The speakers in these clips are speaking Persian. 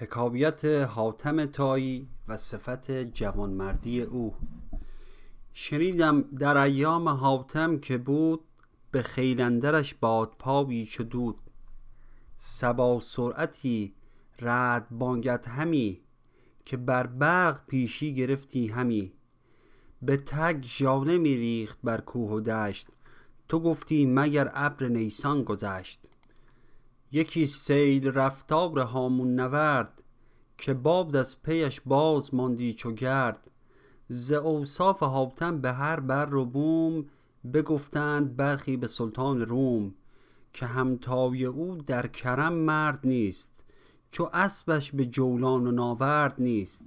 حکایت حاتم طائی و صفت جوانمردی او. شنیدم در ایام حاتم که بود، به خیل اندرش بادپایی چو دود. صبا سرعتی رعد بانگت همی، که بر برق پیشی گرفتی همی. به تگ ژاله می ریخت بر کوه و دشت، تو گفتی مگر ابر نیسان گذشت. یکی سیل رفتار هامون نورد، که باد از پیش باز ماندی چو گرد. ز اوصاف حاتم به هر بر و بوم، بگفتند برخی به سلطان روم. که همتای او در کرم مرد نیست، چو اسبش به جولان و ناورد نیست.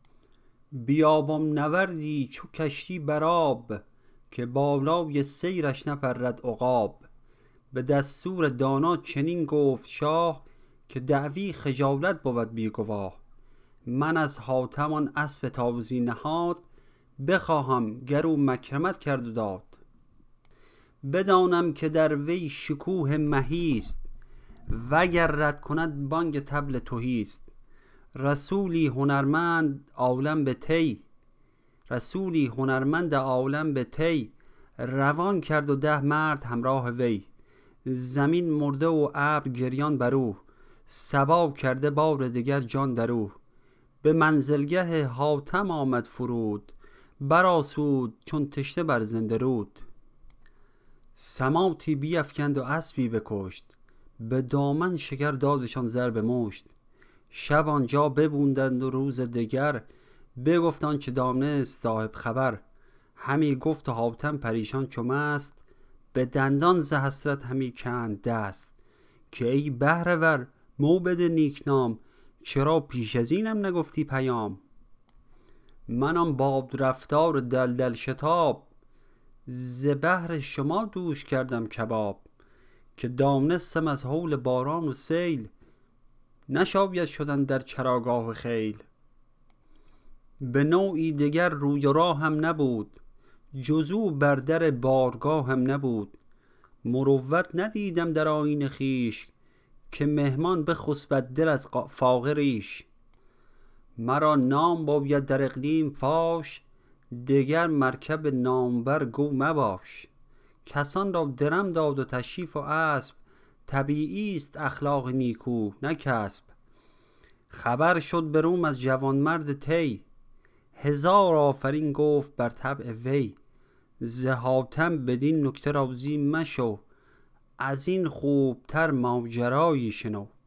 بیابان نوردی چو کشتی بر آب، که بالای سیرش نپرد عقاب. به دستور دانا چنین گفت شاه، که دعوی خجالت بود بی گواه. من از حاتم آن اسب تازی نهاد، بخواهم گر او مکرمت کرد و داد. بدانم که در وی شکوه مهیست، وگر رد کند بانگ طبل تهیست. رسولی هنرمند عالم به طی، رسولی هنرمند عالم به طی. روان کرد و 10 مرد همراه وی. زمین مرده و ابر گریان برو، صبا کرده بار دگر جان درو. به منزلگه حاتم آمد فرود، برآسود چون تشنه بر زنده رود. سماطی بیفکند و اسبی بکشت، به دامن شکر دادشان ضرب مشت. شب آنجا ببوندند و روز دگر، بگفت آنچه دانست صاحب خبر. همی گفت و حاتم پریشان چو مست، به دندان ز حسرت همی کند دست. که ای بهره ور موبد نیکنام، چرا پیش از اینم نگفتی پیام. منم باد رفتار دلدل شتاب، ز بهر شما دوش کردم کباب. که دانستم از هول باران و سیل، نشاید شدن در چراگاه خیل. به نوعی دگر روی و راهم نبود، جزو بر در بارگاهم نبود. مروت ندیدم در آیین خویش، که مهمان بخسبد دل از فاقه ریش. مرا نام باید در اقلیم فاش، دگر مرکب نامور گو مباش. کسان را درم داد و تشریف و اسب، طبیعی است اخلاق نیکو نه کسب. خبر شد به روم از جوانمرد طی، هزار آفرین گفت بر طبع وی. ز حاتم بدین نکته راضی مشو، از این خوبتر ماجرایی شنو.